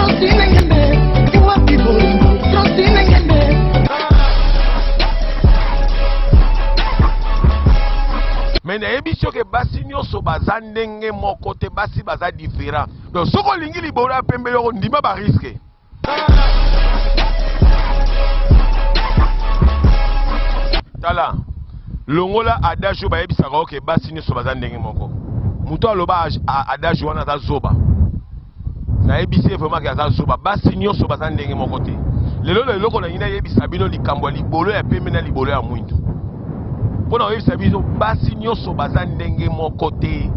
Mais n'ayebisio que basi nyoso baza ndenge moko te basi baza différent. Donc soko lingi libolo ya pembe yo ndima ba risque. Tala longola adagio ba yebisa ko ke basi nyoso baza ndenge moko. Muto aloba adagio wana za zoba. N'ayebisi vraiment que za zoba basi nyoso baza ndenge moko te. Lelo ko na ngina yebisa bino likambo libolo ya pembe na libolo ya mwindu. Pour nous réussir, basi nyoso baza ndenge moko te.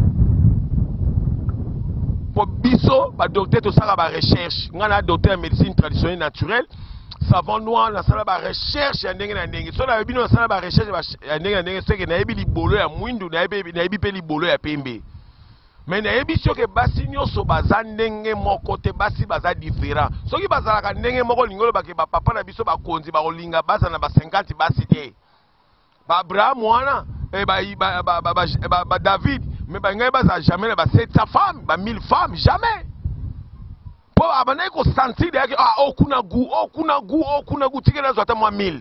Pour biso, ba docteur to sala ba recherche. Ngana docteur en médecine traditionnelle naturelle, savon noir na sala ba recherche ya ndenge na ndenge. So na bino sala ba recherche ya ndenge na ndenge, c'est que na yebi libolo ya mwindu na yebi pe libolo ya pembe. Mais na yebi sio ke basi nyoso baza ndenge moko te basi baza différent. Soki bazala ka ndenge moko lingolo ba ke ba papa na biso ba konzi ba kolinga baza na ba 50 basi te. Abraham wana David mais ba jamais ba 700 femmes ba 1000 femmes jamais po abana ko sentir que okuna gu tikela zota moi 1000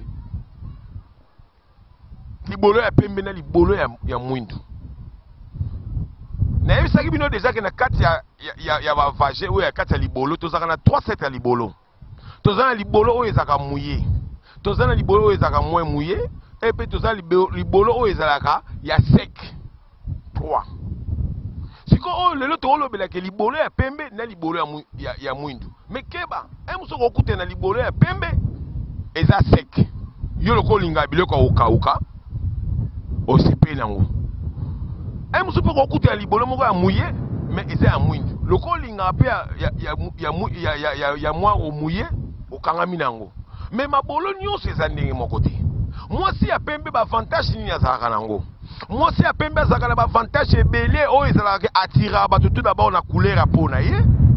libolo ya pembe na libolo ya mwindu na yebisa bino déjà que na kati ya ba vage ou ya kati ya libolo tozaka na 3 sets ya libolo tozana libolo o ezaka mouillé tozana libolo o ezaka moins mouillé. Et puis tout ça, libolo o ezalaka ya sec. 3. Siko o lelo to lobela ke libolo ya pembe na libolo ya mwindu. Mais keba, emuso ko kute na libolo ya pembe eza sec. Yo loko linga biloko oka osipe nango. Emuso ko kute na libolo moko ya mouillé mais eza ya mwindu. Loko linga pe ya mwa o mouillé okangami nango. Mais mabolo nyonso eza ndenge moko te. Moi si a pembe ba avantage ni azaka nango. Moi si a pembe azaka na ba avantage ebele o ezalaka attira ba tout d'abord na couleur ya pona ye.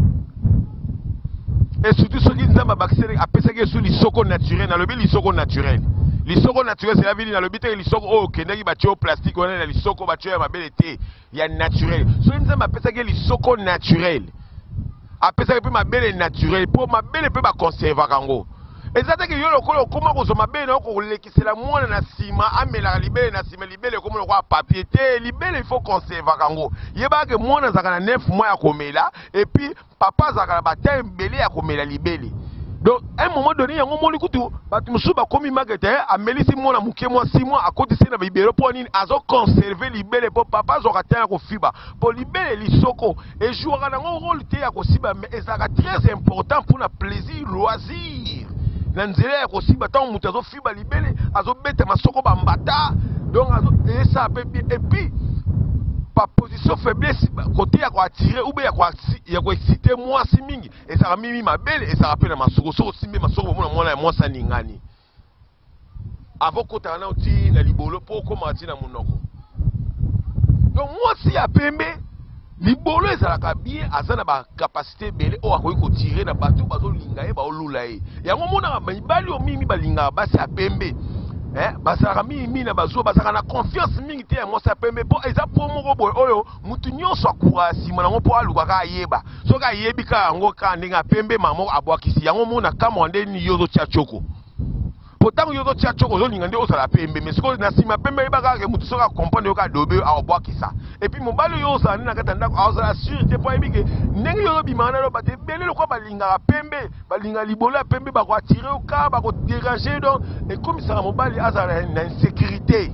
Et surtout ce qui nzamba bakisere apesaka sur lisoko naturel na lobi lisoko naturel. Lisoko naturel c'est la vie na lobi te lisoko o kendaki ba tio plastique wana na lisoko ba tio ya mabele te ya naturel. So nzamba apesaka lisoko naturel. Apesaka pe mabele naturel pour mabele pe ba conserver kango. Exactement que yo lokolo koma kozoma bene ko lekisela mwana na sima amela libele na sima libele comme le papier te libele il faut conserver kango yeba ke mwana zaka na 9 mois ya komela et puis papa zaka na bata mbele ya komela libele donc à un moment donné yango moni kutu batu musuba komi magete amelisi mwana muke mwa 6 mois akotisi na libele po nini azo conserver libele po papa zo katya ko fiba po libele lisoko et jouera nango rôle te ya ko siba mais ezaka très important pour na plaisir loisir. Nanzela ya kosiba tant mutu azo fiba libele azo beta masoko bambata donc azo et ça et puis par position faiblesse côté ya ko attirer ou bien ya ko exciter moi si mingi et ça mimi mabele et ça rappelle na masoko so simbe masoko mona ya mwasa ningani avant kota na uti na libolo po koma tina munoko donc moi si ya pembe libolo ezalaka bien aza na ba capacité belé o akoki ko tirer na bato bazo linga ye ba olula ye yango mona mibali o mimi balinga basi ya pembe basaka mimi na bazo basaka na confiance mingi te ya mwasi ya pembe po eza po moko boye oyo mutu nyonso akura nsima nango po aluka ka ayeba soki ayebi ka yango ka ndenge ya pembe mamo abwakisi yango mona kama ndeni yo ozotia choko pourtant yo ozotia choko ozolinga nde ozala pembe mais sikoyo na nsima pembe yebaka ke mutu soki akomprendre yo ka dobe abwakisa et puis mobali yo ozala nde na kati ya ndako azala sûr te po ayebi ke ndenge yo ozobimaka na yo bato ebele lokwa balingaka pembe balinga libolo ya pembe bakoatire yo ka bakodérange donc ekomisaka mobali azala na insécurité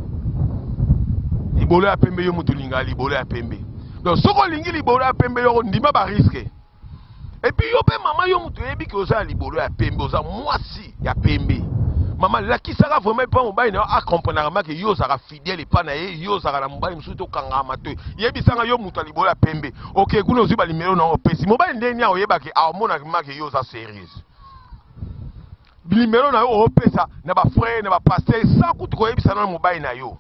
libolo ya pembe yo mutu lingaka libolo ya pembe donc soki olingi libolo ya pembe yo ndima bariske et puis yo pe mama yo mutu yebi ke oza libolo ya pembe oza mwasi ya pembe maman lakisaka vraiment pas mobali na a comprendre que yo sera fidèle pas na ye yo sera na mobali musu to kangama to yebisanga yo mutu libolo ya pembe OK kuna ozi ba numéro na opesi mobali ndeni a oyeba ke a mona ke yo za sérieuse numéro na yo opesa na ba frère na ba pasteur sans kutu ko yebisa na mobali na yo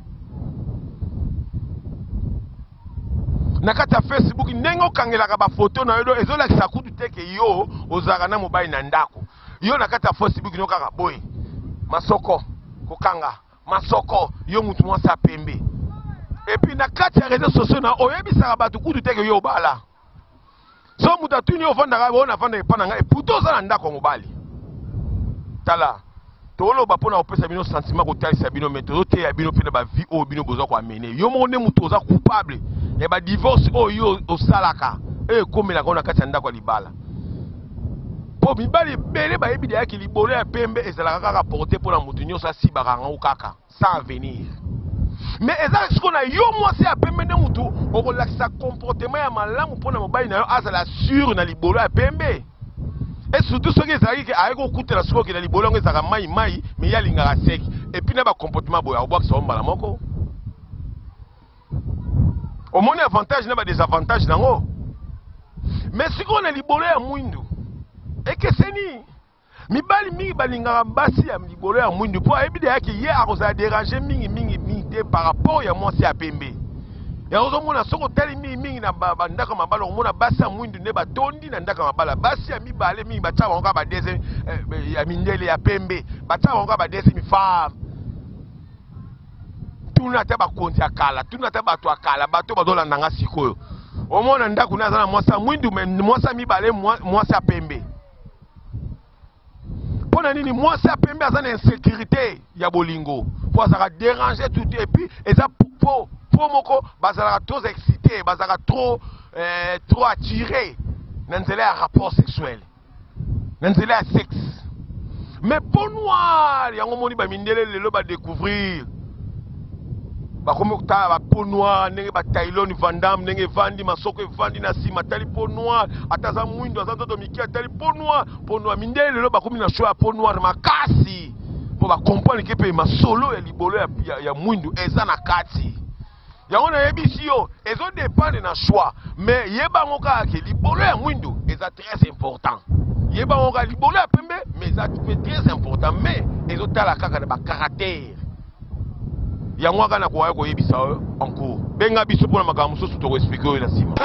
na kati ya Facebook ndenge okangelaka ba photo na yo ezolakisa kutu te ke yo ozaka na mobali na ndako yo na kati ya Facebook no kaka boy masoko kokanga masoko yo mutu mwasa pembe et puis na kati ya réseaux sociaux na oyebisaka bato kutu te ke yo bala so muta tuni ofanda on afanda epana nga eputo za na ndako mobali tala toloba pona opesa bino sentiment ko talisa bino méthode te ya bino pena ba vie o bino boza ko amene yo mo ne muto za coupable ya ba divorce o yo osalaka komela kona kati ndako libala po mibali bele ba yebi ya ki libolo ya pembe ezalaka kaka porter pona mutu nyoso asibaka nga ukaka sans venir. Mais ezali ce qu'on a yo moi c'est à pembe ne mutu okolakisa comportement ya malamu pona mobali na yo azala sûr na libolo ya pembe. Et surtout ce qui est arrivé avec au coup de la soie qui est libolo ngeza mai mai mais ya lingara sec et puis na ba comportement boya obwa so mbala moko. Au moins avantage na ba désavantage nango. Mais si on a libolo ya mwindu et que c'est ni mibali mingi balingara basi ya libolo ya mwindu po ebide yake ye akoza déranger mingi par rapport ya moi c'est à pembe. Ya ozomona soko tali mingi na ndaka mabala omona basi ya mwindu ne batondi na ndaka mabala basi ya mibale mingi bacha bango ba deuxième ya mindele ya pembe bacha bango ba deuxième femme tuna ta ba konti akala tuna ta bato akala bato badola nanga sikoyo omona ndako na zana mwasa mwindu mwasa mibale mwasa pembe pona nini mwasa pembe azana insécurité ya bolingo pour ça déranger tout et puis eza pour moko bazala trop excité bazala trop attiré nanzela ya rapport sexuel nanzela ya sexe mais pour noir yango moni ba mindele lelo ba découvrir ba komi okutala ba peau noire ndenge ba Tailon Vandam ndenge vandi masoko evandi na sima tali peau noire ataza mwindo aza toto miki atali peau noire mindele lelo ba komi na show ya peau noire makasi pour ba comprendre que pe masolo ya libolo ya mwindo eza na kati yango na yebisi yo ezo dépendre na choix mais yeba ngoka ke libolo ya mwindo eza très important yeba ngoka libolo ya pembe mais eza très important mais ezo tala kaka na ba caractère yango aka na koya koyebisa en cours benga biso pona makambo mosusu to expliquer yo na sima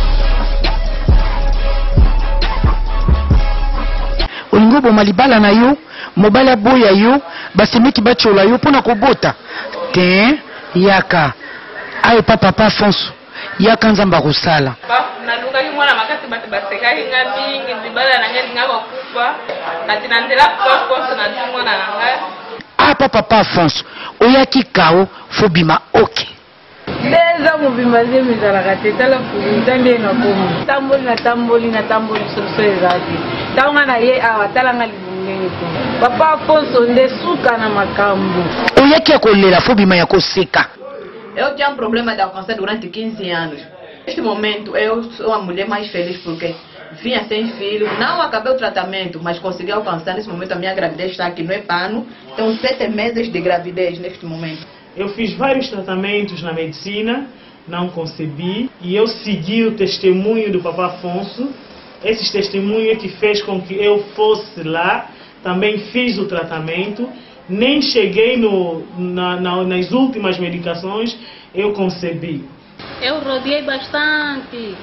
olingo boma libala na yo mobali aboya yo basemeki batyola yo pona kobota te yaka aye papa Fonso yaka nzamba kusala naluka kimwana makati bato basekaki nga mingi libala na ngai nga bakufa kati na nzela Fonso na tumwana na ngai papa Fonso oyaki kao fobima oke Deza mobima zemi zalaka te tala futa nde na komo tamboli na tamboli soso ezaki tanga na ye awa tala nga libungenge ko papa Fonso nde suka na makambo oyaki akolela fobima ya koseka. Eu tinha problema de câncer durante 15 anos. Neste momento, eu sou a mulher mais feliz porque vinha sem filho. Não acabei o tratamento, mas consegui alcançar. Nesse momento, a minha gravidez está aqui no EPANO. Tenho 7 meses de gravidez neste momento. Eu fiz vários tratamentos na medicina, não concebi. E eu segui o testemunho do Papa Fonso. Esse testemunho é que fez com que eu fosse lá. Também fiz o tratamento. Nem cheguei nas últimas medicações, eu concebi. Eu rodeei bastante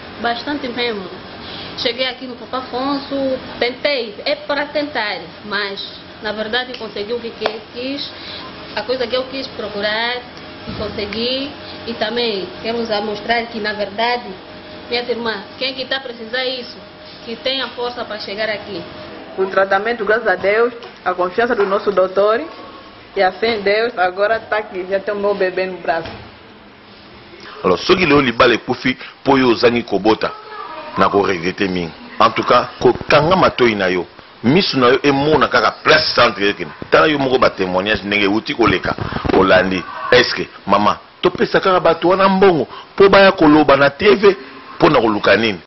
mesmo. Cheguei aqui no Papa Fonso, tentei, é para tentar, mas na verdade consegui o que quis, a coisa que eu quis procurar e consegui. E também quero mostrar que na verdade, minha irmã, quem que está precisando disso, que tenha força para chegar aqui. O tratamento, graças a Deus, a confiança do nosso doutor e a fé em Deus, agora está aqui, já tem o meu bebê no braço. Alors, ceux qui l'ont libéré pour faire pour yo zani kobota, n'a pas regretté ming. En tout cas, ko kanga matoi na yo, misu na yo e mona kaka place centre yekini. Tala yo moko ba témoignage nenge uti koleka, Olandi. Est-ce que maman, to pesa kaka bato wana mbongo, po baya koloba na TV, po na koluka nini?